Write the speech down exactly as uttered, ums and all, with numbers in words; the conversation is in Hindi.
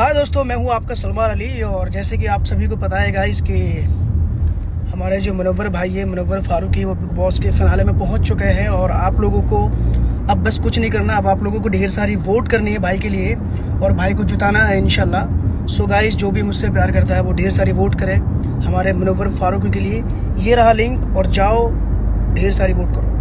हाँ दोस्तों, मैं हूँ आपका सलमान अली। और जैसे कि आप सभी को पता है गाइस कि हमारे जो मुनव्वर भाई है, मुनव्वर फारूकी, वो बिग बॉस के फिनाले में पहुँच चुके हैं। और आप लोगों को अब बस कुछ नहीं करना, अब आप लोगों को ढेर सारी वोट करनी है भाई के लिए और भाई को जिताना है इंशाल्लाह। सो गाइस, जो भी मुझसे प्यार करता है वो ढेर सारी वोट करे हमारे मुनव्वर फारूकी के लिए। ये रहा लिंक और जाओ ढेर सारी वोट करो।